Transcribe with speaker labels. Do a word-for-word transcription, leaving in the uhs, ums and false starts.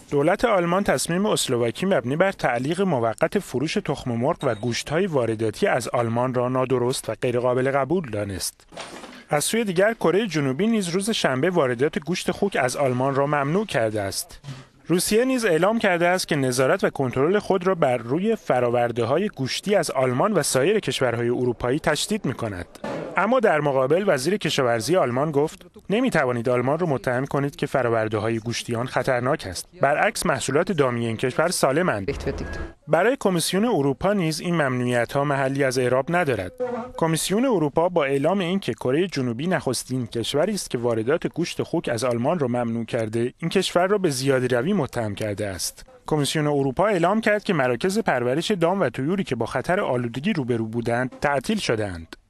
Speaker 1: دولت آلمان تصمیم اسلواکی مبنی بر تعلیق موقت فروش تخم مرغ و گوشت‌های وارداتی از آلمان را نادرست و غیرقابل قبول دانست. از سوی دیگر کره جنوبی نیز روز شنبه واردات گوشت خوک از آلمان را ممنوع کرده است. روسیه نیز اعلام کرده است که نظارت و کنترل خود را بر روی فرآورده‌های گوشتی از آلمان و سایر کشورهای اروپایی تشدید می‌کند. اما در مقابل وزیر کشاورزی آلمان گفت نمی‌توانید آلمان را متهم کنید که فرآورده‌های گوشتی آن خطرناک است. برعکس محصولات دامی این کشور سالم‌اند. برای کمیسیون اروپا نیز این ممنوعیت‌ها محلی از اعراب ندارد. کمیسیون اروپا با اعلام اینکه کره جنوبی نخستین کشوری است که واردات گوشت خوک از آلمان را ممنوع کرده، این کشور را به زیاده‌روی متهم کرده است. کمیسیون اروپا اعلام کرد که مراکز پرورش دام و طیوری که با خطر آلودگی روبرو بودند تعطیل شده‌اند.